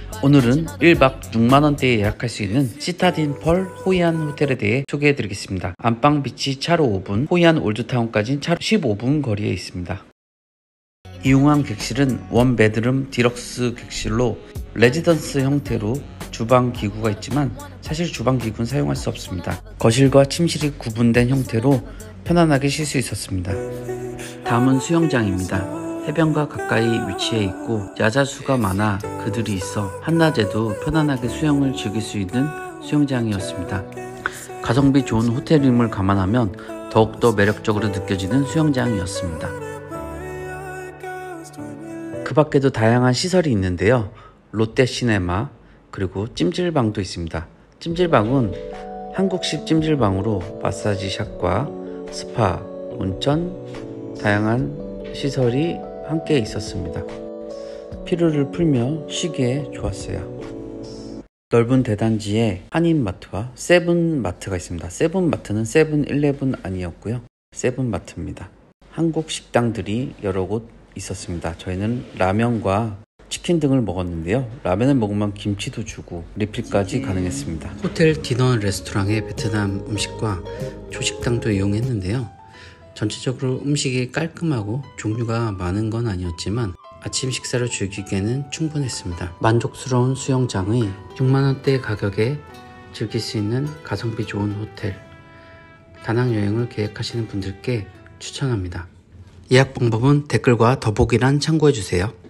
오늘은 1박 6만원대에 예약할 수 있는 시타딘 펄 호이안 호텔에 대해 소개해드리겠습니다. 안방 비치 차로 5분, 호이안 올드타운까지는 차로 15분 거리에 있습니다. 이용한 객실은 원베드룸 디럭스 객실로 레지던스 형태로 주방 기구가 있지만 사실 주방 기구는 사용할 수 없습니다. 거실과 침실이 구분된 형태로 편안하게 쉴 수 있었습니다. 다음은 수영장입니다. 해변과 가까이 위치해 있고 야자수가 많아 그들이 있어 한낮에도 편안하게 수영을 즐길 수 있는 수영장이었습니다. 가성비 좋은 호텔임을 감안하면 더욱더 매력적으로 느껴지는 수영장이었습니다. 그 밖에도 다양한 시설이 있는데요. 롯데시네마 그리고 찜질방도 있습니다. 찜질방은 한국식 찜질방으로 마사지샵과 스파, 온천, 다양한 시설이 함께 있었습니다. 피로를 풀며 쉬기에 좋았어요. 넓은 대단지에 한인마트와 세븐마트가 있습니다. 세븐마트는 세븐일레븐 아니었고요. 세븐마트입니다. 한국 식당들이 여러 곳 있었습니다. 저희는 라면과 치킨 등을 먹었는데요. 라면을 먹으면 김치도 주고 리필까지 가능했습니다. 호텔 디너 레스토랑의 베트남 음식과 조식당도 이용했는데요. 전체적으로 음식이 깔끔하고 종류가 많은 건 아니었지만 아침 식사를 즐기기에는 충분했습니다. 만족스러운 수영장의 6만원대 가격에 즐길 수 있는 가성비 좋은 호텔, 다낭 여행을 계획하시는 분들께 추천합니다. 예약 방법은 댓글과 더보기란 참고해주세요.